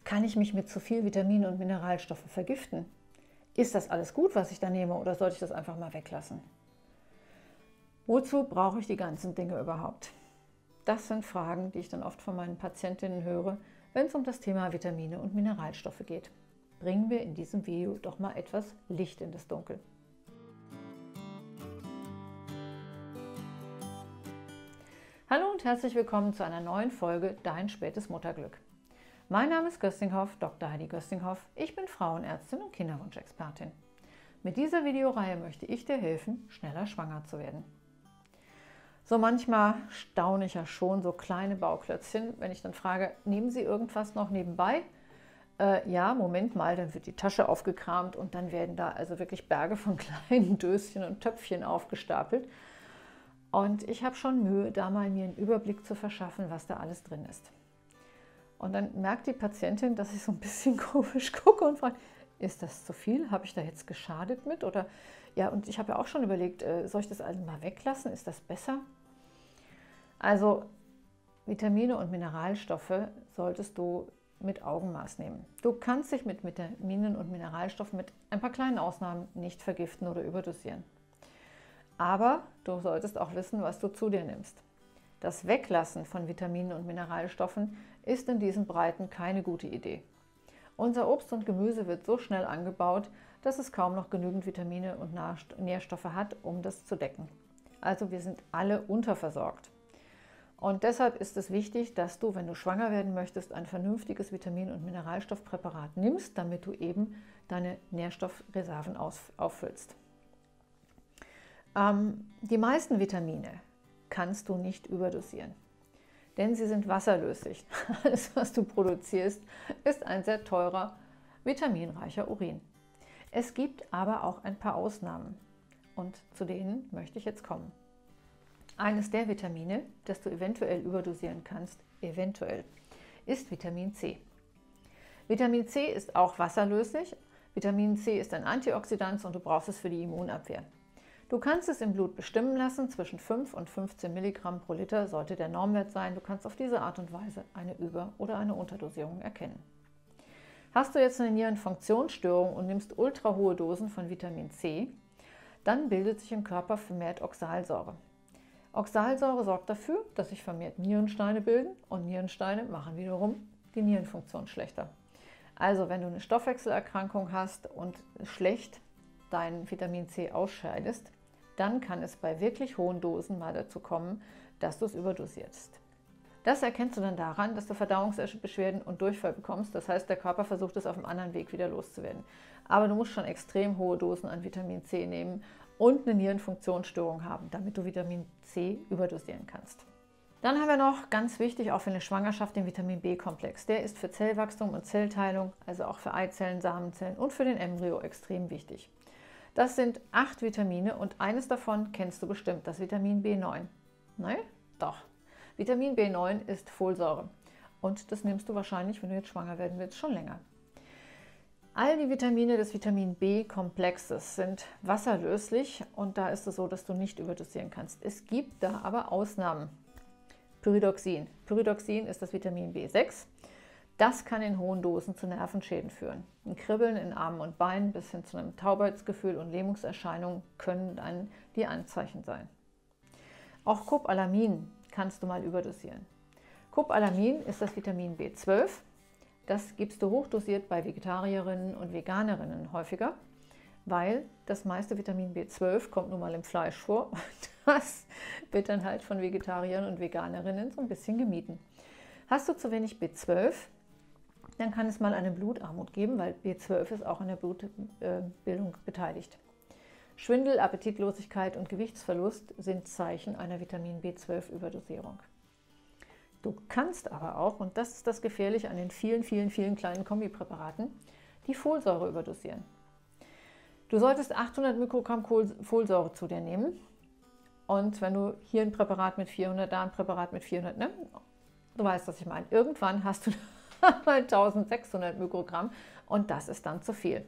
Kann ich mich mit zu viel Vitamine und Mineralstoffe vergiften? Ist das alles gut, was ich da nehme, oder sollte ich das einfach mal weglassen? Wozu brauche ich die ganzen Dinge überhaupt? Das sind Fragen, die ich dann oft von meinen Patientinnen höre, wenn es um das Thema Vitamine und Mineralstoffe geht. Bringen wir in diesem Video doch mal etwas Licht in das Dunkel. Hallo und herzlich willkommen zu einer neuen Folge Dein spätes Mutterglück. Mein Name ist Göstinghoff, Dr. Heidi Göstinghoff. Ich bin Frauenärztin und Kinderwunschexpertin. Mit dieser Videoreihe möchte ich dir helfen, schneller schwanger zu werden. So manchmal staune ich ja schon so kleine Bauklötzchen, wenn ich dann frage, nehmen Sie irgendwas noch nebenbei? Ja, Moment mal, dann wird die Tasche aufgekramt und dann werden da also wirklich Berge von kleinen Döschen und Töpfchen aufgestapelt. Und ich habe schon Mühe, da mal mir einen Überblick zu verschaffen, was da alles drin ist. Und dann merkt die Patientin, dass ich so ein bisschen komisch gucke und frage, ist das zu viel? Habe ich da jetzt geschadet mit? Oder ja, und ich habe ja auch schon überlegt, soll ich das also mal weglassen? Ist das besser? Also Vitamine und Mineralstoffe solltest du mit Augenmaß nehmen. Du kannst dich mit Vitaminen und Mineralstoffen mit ein paar kleinen Ausnahmen nicht vergiften oder überdosieren. Aber du solltest auch wissen, was du zu dir nimmst. Das Weglassen von Vitaminen und Mineralstoffen ist in diesen Breiten keine gute Idee. Unser Obst und Gemüse wird so schnell angebaut, dass es kaum noch genügend Vitamine und Nährstoffe hat, um das zu decken. Also wir sind alle unterversorgt. Und deshalb ist es wichtig, dass du, wenn du schwanger werden möchtest, ein vernünftiges Vitamin- und Mineralstoffpräparat nimmst, damit du eben deine Nährstoffreserven auffüllst. Die meisten Vitamine kannst du nicht überdosieren, denn sie sind wasserlöslich. Alles, was du produzierst, ist ein sehr teurer, vitaminreicher Urin. Es gibt aber auch ein paar Ausnahmen und zu denen möchte ich jetzt kommen. Eines der Vitamine, das du eventuell überdosieren kannst, ist Vitamin C. Vitamin C ist auch wasserlöslich. Vitamin C ist ein Antioxidant und du brauchst es für die Immunabwehr. Du kannst es im Blut bestimmen lassen, zwischen 5 und 15 Milligramm pro Liter sollte der Normwert sein. Du kannst auf diese Art und Weise eine Über- oder eine Unterdosierung erkennen. Hast du jetzt eine Nierenfunktionsstörung und nimmst ultrahohe Dosen von Vitamin C, dann bildet sich im Körper vermehrt Oxalsäure. Oxalsäure sorgt dafür, dass sich vermehrt Nierensteine bilden und Nierensteine machen wiederum die Nierenfunktion schlechter. Also wenn du eine Stoffwechselerkrankung hast und schlecht dein Vitamin C ausscheidest, dann kann es bei wirklich hohen Dosen mal dazu kommen, dass du es überdosierst. Das erkennst du dann daran, dass du Verdauungsbeschwerden und Durchfall bekommst. Das heißt, der Körper versucht es auf einem anderen Weg wieder loszuwerden. Aber du musst schon extrem hohe Dosen an Vitamin C nehmen und eine Nierenfunktionsstörung haben, damit du Vitamin C überdosieren kannst. Dann haben wir noch, ganz wichtig, auch für eine Schwangerschaft, den Vitamin B-Komplex. Der ist für Zellwachstum und Zellteilung, also auch für Eizellen, Samenzellen und für den Embryo extrem wichtig. Das sind 8 Vitamine und eines davon kennst du bestimmt, das Vitamin B9. Nein? Doch. Vitamin B9 ist Folsäure und das nimmst du wahrscheinlich, wenn du jetzt schwanger werden willst, schon länger. All die Vitamine des Vitamin B-Komplexes sind wasserlöslich und da ist es so, dass du nicht überdosieren kannst. Es gibt da aber Ausnahmen. Pyridoxin. Pyridoxin ist das Vitamin B6. Das kann in hohen Dosen zu Nervenschäden führen. Ein Kribbeln in Armen und Beinen bis hin zu einem Taubheitsgefühl und Lähmungserscheinungen können dann die Anzeichen sein. Auch Cobalamin kannst du mal überdosieren. Cobalamin ist das Vitamin B12. Das gibst du hochdosiert bei Vegetarierinnen und Veganerinnen häufiger, weil das meiste Vitamin B12 kommt nun mal im Fleisch vor. Das wird dann halt von Vegetariern und Veganerinnen so ein bisschen gemieden. Hast du zu wenig B12, dann kann es mal eine Blutarmut geben, weil B12 ist auch an der Blutbildung beteiligt. Schwindel, Appetitlosigkeit und Gewichtsverlust sind Zeichen einer Vitamin B12-Überdosierung. Du kannst aber auch, und das ist das Gefährliche an den vielen kleinen Kombipräparaten, die Folsäure überdosieren. Du solltest 800 Mikrogramm Folsäure zu dir nehmen und wenn du hier ein Präparat mit 400, da ein Präparat mit 400 nimmst, du weißt, was ich meine. Irgendwann hast du mal 1600 Mikrogramm und das ist dann zu viel.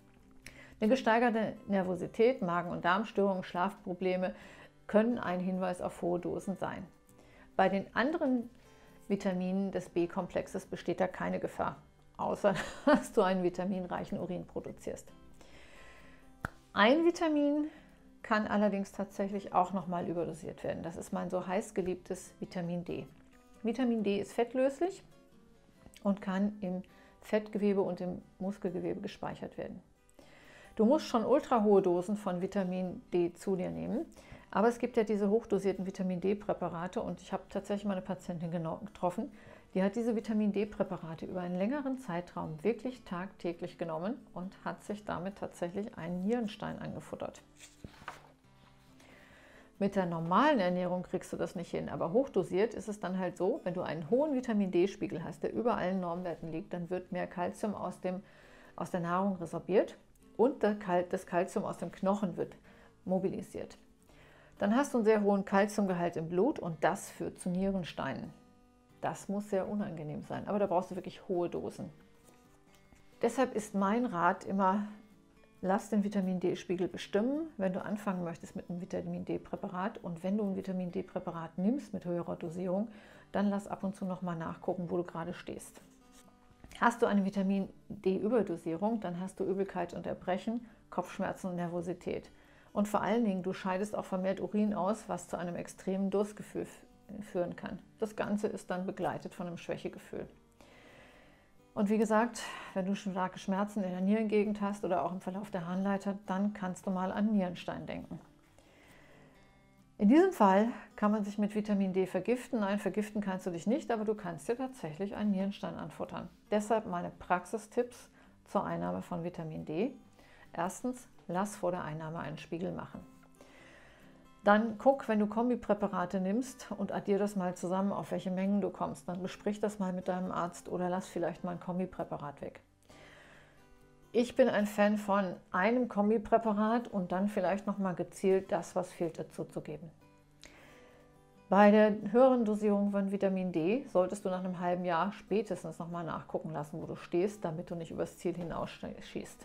Eine gesteigerte Nervosität, Magen- und Darmstörungen, Schlafprobleme können ein Hinweis auf hohe Dosen sein. Bei den anderen Vitaminen des B-Komplexes besteht da keine Gefahr. außer dass du einen vitaminreichen Urin produzierst. Ein Vitamin kann allerdings tatsächlich auch nochmal überdosiert werden. Das ist mein so heiß geliebtes Vitamin D. Vitamin D ist fettlöslich und kann im Fettgewebe und im Muskelgewebe gespeichert werden. Du musst schon ultra hohe Dosen von Vitamin D zu dir nehmen, aber es gibt ja diese hochdosierten Vitamin D-Präparate und ich habe tatsächlich mal eine Patientin getroffen, die hat diese Vitamin D-Präparate über einen längeren Zeitraum wirklich tagtäglich genommen und hat sich damit tatsächlich einen Nierenstein angefuttert. Mit der normalen Ernährung kriegst du das nicht hin, aber hochdosiert ist es dann halt so, wenn du einen hohen Vitamin D-Spiegel hast, der über allen Normwerten liegt, dann wird mehr Kalzium aus der Nahrung resorbiert und das Kalzium aus dem Knochen wird mobilisiert. Dann hast du einen sehr hohen Kalziumgehalt im Blut und das führt zu Nierensteinen. Das muss sehr unangenehm sein, aber da brauchst du wirklich hohe Dosen. Deshalb ist mein Rat immer, lass den Vitamin D-Spiegel bestimmen, wenn du anfangen möchtest mit einem Vitamin D-Präparat. Und wenn du ein Vitamin D-Präparat nimmst mit höherer Dosierung, dann lass ab und zu nochmal nachgucken, wo du gerade stehst. Hast du eine Vitamin D-Überdosierung, dann hast du Übelkeit und Erbrechen, Kopfschmerzen und Nervosität. Und vor allen Dingen, du scheidest auch vermehrt Urin aus, was zu einem extremen Durstgefühl führen kann. Das Ganze ist dann begleitet von einem Schwächegefühl. Und wie gesagt, wenn du starke Schmerzen in der Nierengegend hast oder auch im Verlauf der Harnleiter, dann kannst du mal an Nierenstein denken. In diesem Fall kann man sich mit Vitamin D vergiften. Nein, vergiften kannst du dich nicht, aber du kannst dir tatsächlich einen Nierenstein anfuttern. Deshalb meine Praxistipps zur Einnahme von Vitamin D. Erstens, lass vor der Einnahme einen Spiegel machen. Dann guck, wenn du Kombipräparate nimmst und addier das mal zusammen, auf welche Mengen du kommst. Dann besprich das mal mit deinem Arzt oder lass vielleicht mal ein Kombipräparat weg. Ich bin ein Fan von einem Kombipräparat und dann vielleicht nochmal gezielt das, was fehlt, dazu zu geben. Bei der höheren Dosierung von Vitamin D solltest du nach einem halben Jahr spätestens nochmal nachgucken lassen, wo du stehst, damit du nicht übers Ziel hinausschießt.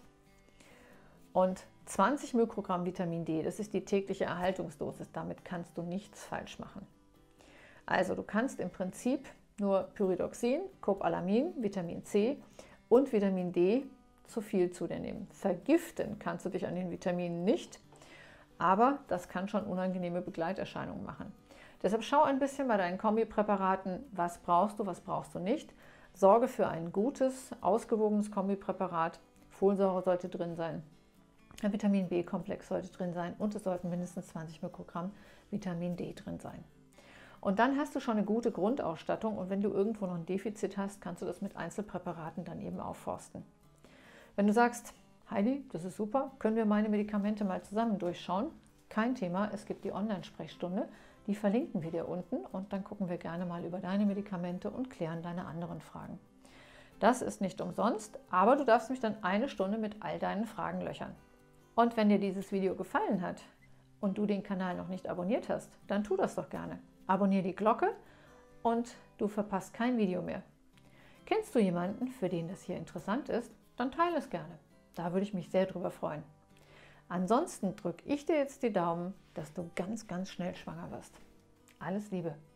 Und 20 Mikrogramm Vitamin D, das ist die tägliche Erhaltungsdosis. Damit kannst du nichts falsch machen. Also du kannst im Prinzip nur Pyridoxin, Cobalamin, Vitamin C und Vitamin D zu viel zu dir nehmen. Vergiften kannst du dich an den Vitaminen nicht, aber das kann schon unangenehme Begleiterscheinungen machen. Deshalb schau ein bisschen bei deinen Kombipräparaten, was brauchst du nicht. Sorge für ein gutes, ausgewogenes Kombipräparat. Folsäure sollte drin sein. Ein Vitamin B-Komplex sollte drin sein und es sollten mindestens 20 Mikrogramm Vitamin D drin sein. Und dann hast du schon eine gute Grundausstattung und wenn du irgendwo noch ein Defizit hast, kannst du das mit Einzelpräparaten dann eben aufforsten. Wenn du sagst, Heidi, das ist super, können wir meine Medikamente mal zusammen durchschauen? Kein Thema, es gibt die Online-Sprechstunde, die verlinken wir dir unten und dann gucken wir gerne mal über deine Medikamente und klären deine anderen Fragen. Das ist nicht umsonst, aber du darfst mich dann eine Stunde mit all deinen Fragen löchern. Und wenn dir dieses Video gefallen hat und du den Kanal noch nicht abonniert hast, dann tu das doch gerne. Abonniere die Glocke und du verpasst kein Video mehr. Kennst du jemanden, für den das hier interessant ist, dann teile es gerne. Da würde ich mich sehr drüber freuen. Ansonsten drücke ich dir jetzt die Daumen, dass du ganz, ganz schnell schwanger wirst. Alles Liebe!